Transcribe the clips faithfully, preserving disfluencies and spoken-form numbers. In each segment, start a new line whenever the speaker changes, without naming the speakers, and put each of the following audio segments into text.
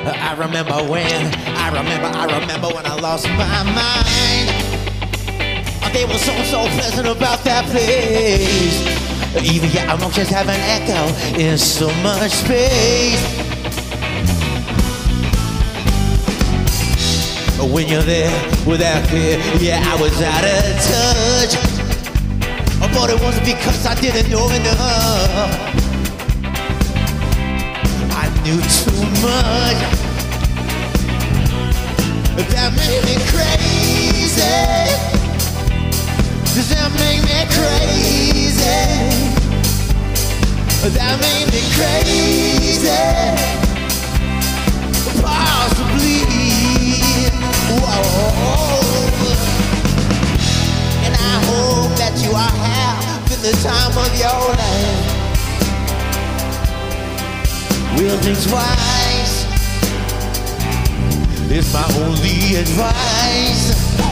I remember when, I remember, I remember when I lost my mind. There was something so pleasant about that place. Even your emotions have an echo in so much space. When you're there without fear, yeah, I was out of touch. But it wasn't because I didn't know enough. I knew too much. That made me crazy. Does that make me crazy? That made me crazy. Possibly. Whoa. And I hope that you are having the time of your life. We'll think twice. It's my only advice.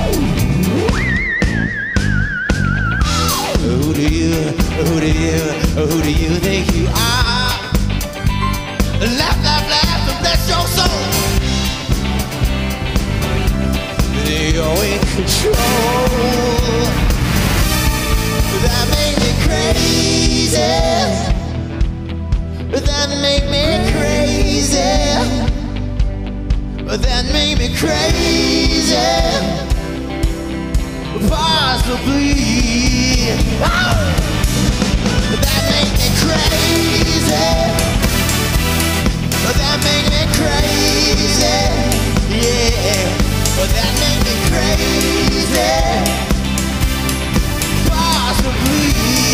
Who do you, who do you, who do you think you are? Laugh, laugh, laugh and bless your soul. You're in control. That made me crazy. That made me crazy. That made me crazy. Possibly. Oh! That made me crazy. That made me crazy. Yeah. That made me crazy. Possibly.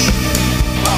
Oh.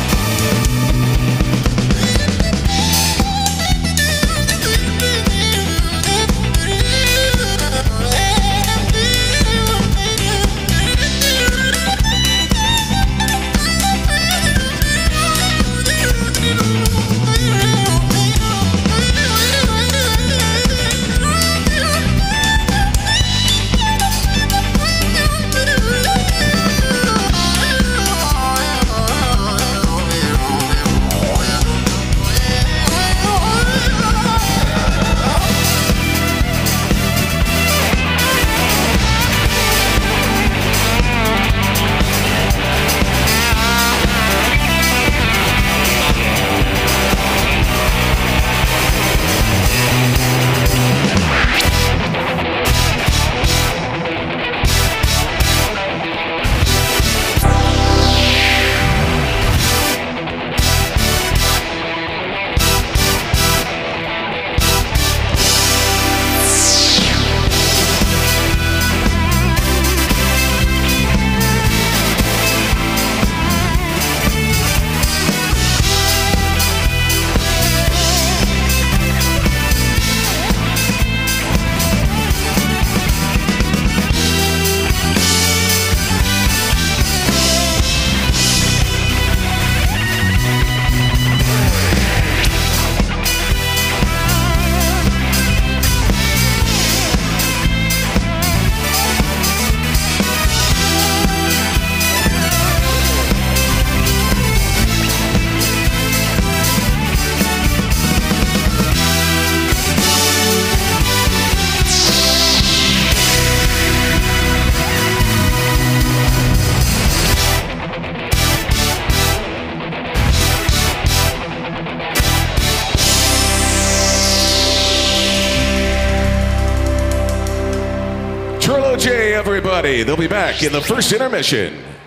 Trilojay, everybody. They'll be back in the first intermission.